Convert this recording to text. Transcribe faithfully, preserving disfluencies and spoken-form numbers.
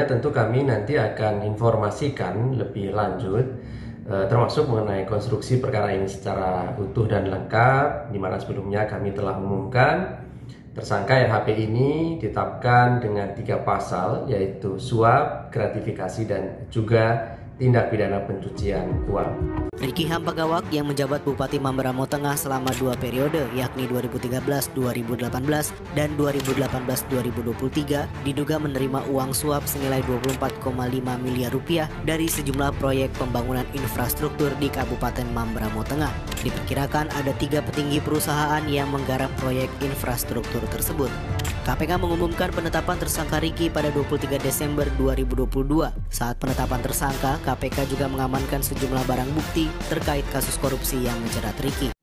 kedepannya tentu kami nanti akan informasikan lebih lanjut, eh, termasuk mengenai konstruksi perkara ini secara utuh dan lengkap, di mana sebelumnya kami telah umumkan tersangka R H P ini ditetapkan dengan tiga pasal, yaitu suap, gratifikasi, dan juga tindak pidana pencucian uang. Riki Hampagawak yang menjabat Bupati Mamberamo Tengah selama dua periode, yakni dua ribu tiga belas dua ribu delapan belas dan dua ribu delapan belas dua ribu dua puluh tiga, diduga menerima uang suap senilai dua puluh empat koma lima miliar rupiah dari sejumlah proyek pembangunan infrastruktur di Kabupaten Mamberamo Tengah. Diperkirakan ada tiga petinggi perusahaan yang menggarap proyek infrastruktur tersebut. K P K mengumumkan penetapan tersangka Riki pada dua puluh tiga Desember dua ribu dua puluh dua. Saat penetapan tersangka, K P K juga mengamankan sejumlah barang bukti terkait kasus korupsi yang menjerat Riki.